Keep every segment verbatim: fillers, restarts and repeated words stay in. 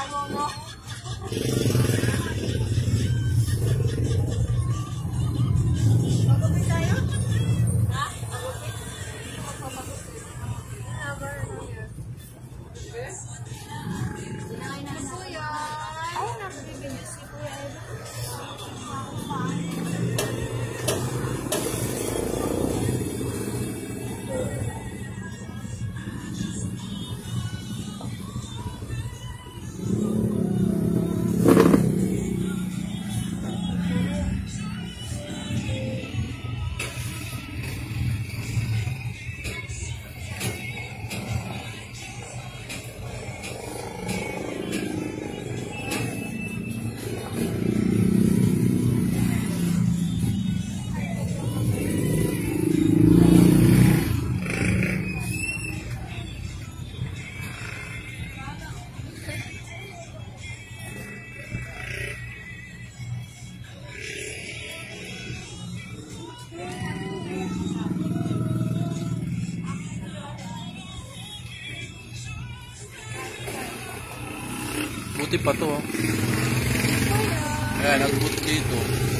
Buti pa to. Ayan, nagbuti dito.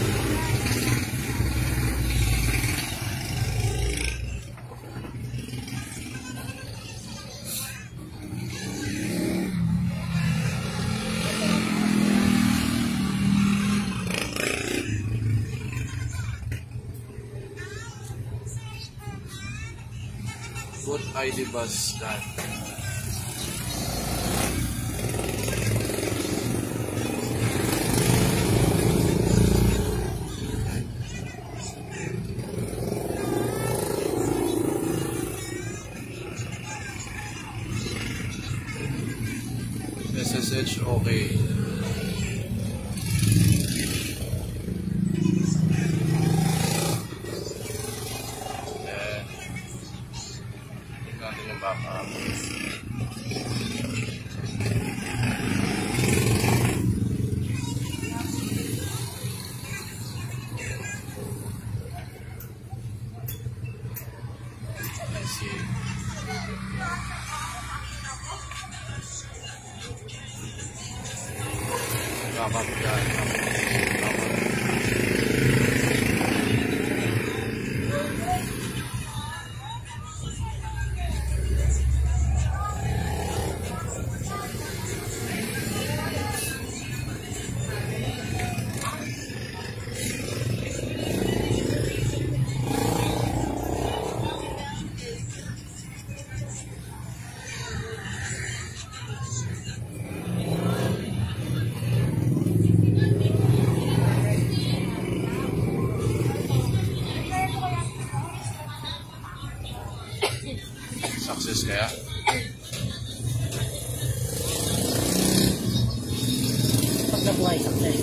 Good I D bus stand. S S H okay. Natin yung backup. I see. Backup yan. Success kaya? Pag nabuhay, success.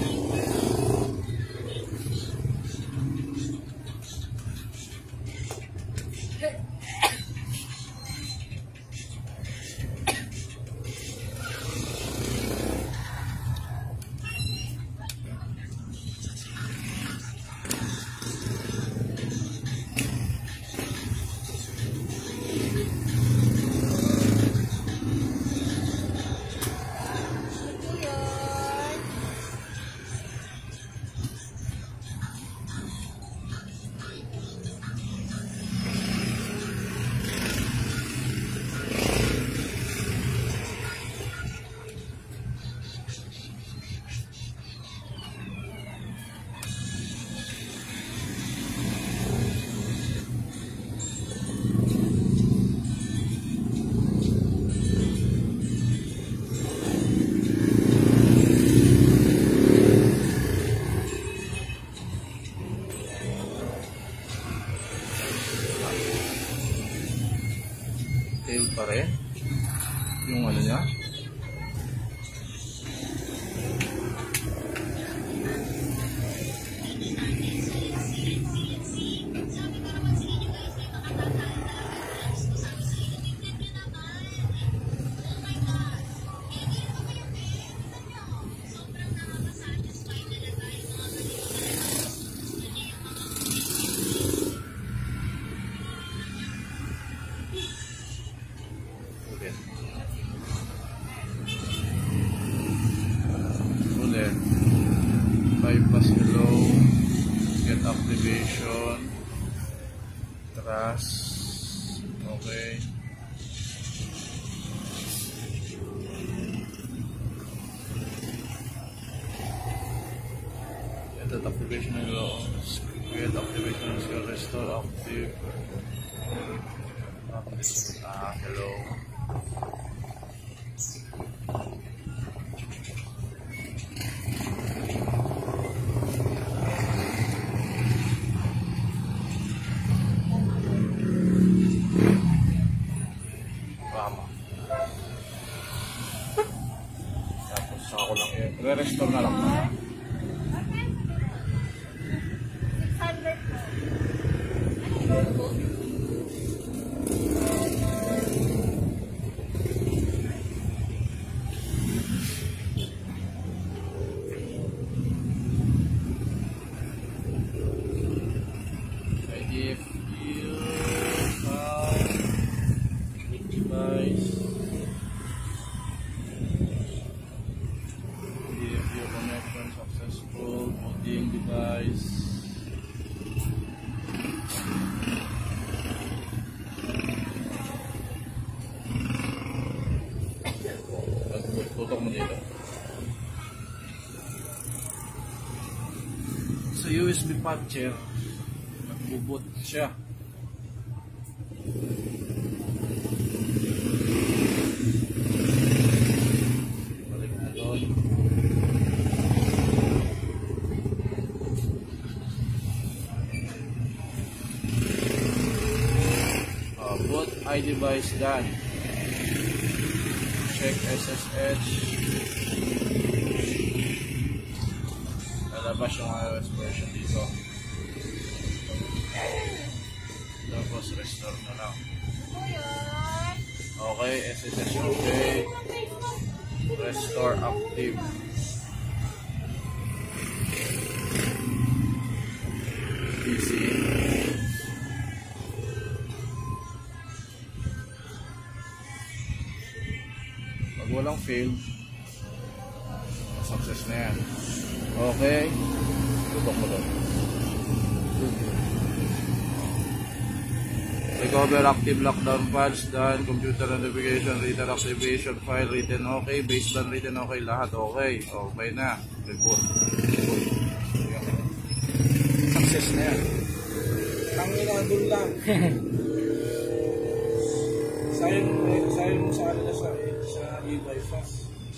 Tail pa rin yung ano niya. bukas. Okay. That activation will create activation will restore active. Ah, hello. Tama. Tapos ako lang yun. Re-restore na lang na. If you have device, if your connection successful, booting device. Tutok mo dito. Sa U S B patcher, nagbubot siya. Balik na doon. Uh, boot iDevice done. Check S S H. Lalabas yung iOS version dito. Tapos restore na lang. Okay, S S H okay. Restore active. P C. Pag walang fail, success na yan. Okay. Tutok mo doon. Recover active lockdown files done. Computer notification, written activation file, written okay. Base done, written okay. Lahat okay. Okay na. Report. Report. Success na yan. Tangin na, doon lang. Sayang, sayang mo sa kanila sa, sa e-bypass.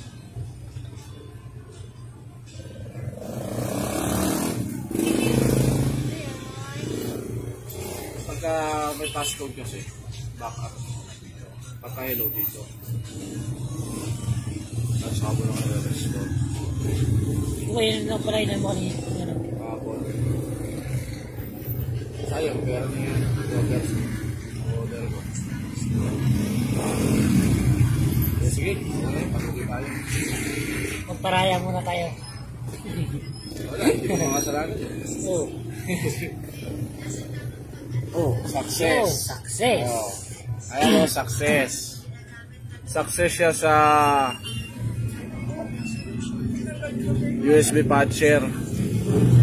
Pagka may passcode kasi, backup. Pagka hello dito. Tapos ako lang i-restore. Kung yun lang pala yun mo kanina. Kapon. Sayang, pero niya. Order. Order ko. Eh, sige, okay, patuloy tayo. Magparaya muna tayo. Wala, hindi ko mga kasalanan yun. Oo. Oh, success. Oh, success. Oh. Ayan o, success. Success siya sa U S B patcher.